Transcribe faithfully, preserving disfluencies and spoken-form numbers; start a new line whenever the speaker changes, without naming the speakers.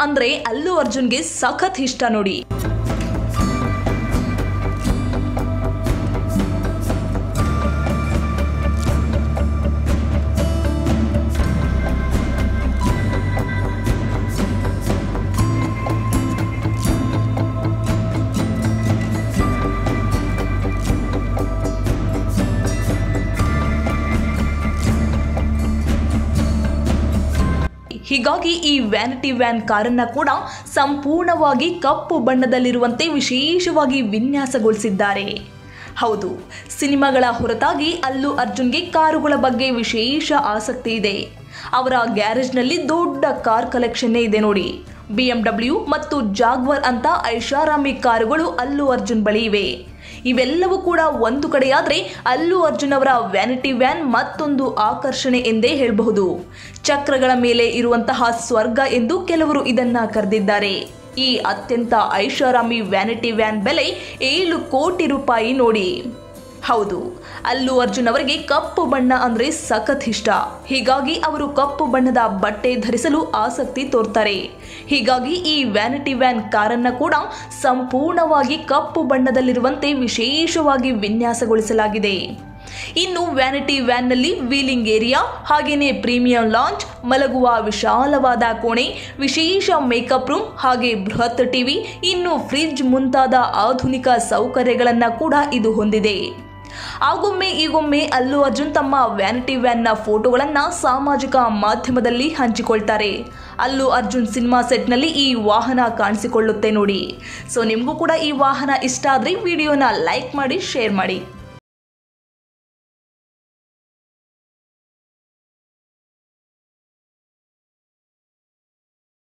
ಅಂದ್ರೆ ಅಲ್ಲು ಅರ್ಜುನ್ಗೆ ಸಖತ್ ಇಷ್ಟ ನೋಡಿ. ಹೀಗಾಗಿ ಈ ವ್ಯಾನಿಟಿ ವ್ಯಾನ್ ಕಾರನ್ನ ಕೂಡ ಸಂಪೂರ್ಣವಾಗಿ ಕಪ್ಪು ಬಣ್ಣದಲ್ಲಿರುವಂತೆ ವಿಶೇಷವಾಗಿ ವಿನ್ಯಾಸಗೊಳಿಸಿದ್ದಾರೆ. ಹೌದು, ಸಿನಿಮಾಗಳ ಹೊರತಾಗಿ ಅಲ್ಲು ಅರ್ಜುನ್ಗೆ ಕಾರುಗಳ ಬಗ್ಗೆ ವಿಶೇಷ ಆಸಕ್ತಿ ಇದೆ. ಅವರ ಗ್ಯಾರೇಜ್ನಲ್ಲಿ ದೊಡ್ಡ ಕಾರ್ ಕಲೆಕ್ಷನ್ನೇ ಇದೆ ನೋಡಿ. ಬಿ ಎಂ ಡಬ್ಲ್ಯೂ ಮತ್ತು ಜಾಗ್ವರ್ ಅಂತ ಐಷಾರಾಮಿ ಕಾರುಗಳು ಅಲ್ಲು ಅರ್ಜುನ್ ಬಳಿ ಇವೆ. ಇವೆಲ್ಲವೂ ಕೂಡ ಒಂದು ಕಡೆಯಾದರೆ ಅಲ್ಲು ಅರ್ಜುನ್ ಅವರ ವ್ಯಾನಿಟಿ ವ್ಯಾನ್ ಮತ್ತೊಂದು ಆಕರ್ಷಣೆ ಎಂದೇ ಹೇಳಬಹುದು. ಚಕ್ರಗಳ ಮೇಲೆ ಇರುವಂತಹ ಸ್ವರ್ಗ ಎಂದು ಕೆಲವರು ಇದನ್ನ ಕರೆದಿದ್ದಾರೆ. ಈ ಅತ್ಯಂತ ಐಷಾರಾಮಿ ವ್ಯಾನಿಟಿ ವ್ಯಾನ್ ಬೆಲೆ ಏಳು ಕೋಟಿ ರೂಪಾಯಿ ನೋಡಿ. ಹೌದು, ಅಲ್ಲು ಅರ್ಜುನ್ ಅವರಿಗೆ ಕಪ್ಪು ಬಣ್ಣ ಅಂದ್ರೆ ಸಖತ್ ಇಷ್ಟ. ಹೀಗಾಗಿ ಅವರು ಕಪ್ಪು ಬಣ್ಣದ ಬಟ್ಟೆ ಧರಿಸಲು ಆಸಕ್ತಿ ತೋರ್ತಾರೆ. ಹೀಗಾಗಿ ಈ ವ್ಯಾನಿಟಿ ವ್ಯಾನ್ ಕಾರನ್ನ ಕೂಡ ಸಂಪೂರ್ಣವಾಗಿ ಕಪ್ಪು ಬಣ್ಣದಲ್ಲಿರುವಂತೆ ವಿಶೇಷವಾಗಿ ವಿನ್ಯಾಸಗೊಳಿಸಲಾಗಿದೆ. ಇನ್ನು ವ್ಯಾನಿಟಿ ವ್ಯಾನ್ನಲ್ಲಿ ವೀಲಿಂಗ್ ಏರಿಯಾ, ಹಾಗೇನೆ ಪ್ರೀಮಿಯಂ ಲಾಂಚ್, ಮಲಗುವ ವಿಶಾಲವಾದ ಕೋಣೆ, ವಿಶೇಷ ಮೇಕಪ್ ರೂಮ್, ಹಾಗೆ ಬೃಹತ್ ಟಿವಿ, ಇನ್ನು ಫ್ರಿಡ್ಜ್ ಮುಂತಾದ ಆಧುನಿಕ ಸೌಕರ್ಯಗಳನ್ನು ಕೂಡ ಇದು ಹೊಂದಿದೆ. ಆಗೊಮ್ಮೆ ಈಗೊಮ್ಮೆ ಅಲ್ಲು ಅರ್ಜುನ್ ತಮ್ಮ ವ್ಯಾನಿಟಿ ವ್ಯಾನ್ನ ಫೋಟೋಗಳನ್ನು ಸಾಮಾಜಿಕ ಮಾಧ್ಯಮದಲ್ಲಿ ಹಂಚಿಕೊಳ್ತಾರೆ. ಅಲ್ಲು ಅರ್ಜುನ್ ಸಿನಿಮಾ ಸೆಟ್ನಲ್ಲಿ ಈ ವಾಹನ ಕಾಣಿಸಿಕೊಳ್ಳುತ್ತೆ ನೋಡಿ. ಸೊ ನಿಮಗೂ ಕೂಡ ಈ ವಾಹನ ಇಷ್ಟ ಆದರೆ ವಿಡಿಯೋನ ಲೈಕ್ ಮಾಡಿ, ಶೇರ್ ಮಾಡಿ.